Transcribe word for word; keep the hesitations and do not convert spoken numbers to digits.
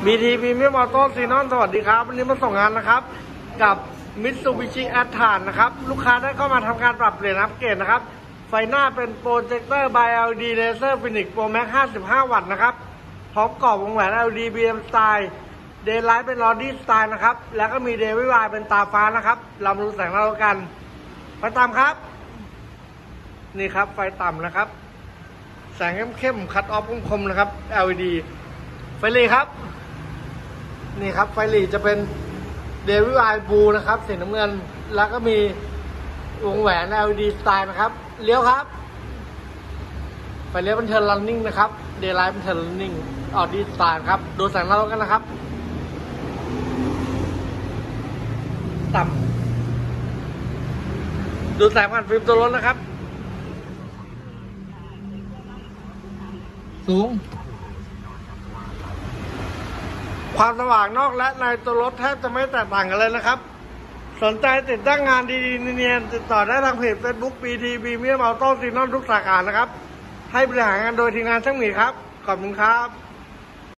บี ที Premium Auto Xenon สวัสดีครับวันนี้มาส่งงานนะครับกับ Mitsubishi Attrage นะครับลูกค้าได้เข้ามาทำการปรับเปลี่ยนอัปเกรดนะครับไฟหน้าเป็นโปรเจคเตอร์ by แอล อี ดี Laser Phoenix Pro Max ห้าสิบห้า วัตต์นะครับพร้อมกรอบวงแหวน แอล อี ดี บี เอ็ม Style Daylight เป็น Lodi Style นะครับแล้วก็มี Day Wide เป็นตาฟ้านะครับเรามาดูแสงเรากันไฟต่ำครับนี่ครับไฟต่ำนะครับแสงเข้มๆคัตออฟคมๆนะครับ แอล อี ดี ไฟหลีครับนี่ครับไฟหลีจะเป็นเดวิลไอบูนะครับสีน้ำเงินแล้วก็มีวงแหวน แอล อี ดี สไตล์นะครับเลี้ยวครับไฟเลี้ยวเป็นเทิร์นรันนิ่งนะครับเดย์ไลท์เป็นเทิร์นรันนิ่งออดีสไตล์ครับดูแสงเรากันนะครับต่ำดูแสงผ่านฟิล์มตัวรถนะครับสูงความสว่างนอกและในตัวรถแทบจะไม่แตกต่างกันเลยนะครับสนใจติดตั้งงานดีๆเนียนๆติดต่อได้ทางเพจ Facebook บี ที Premium Auto Xenon ทุกสาขานะครับให้บริหารงานโดยทีมงานช่างหมีครับขอบคุณครับ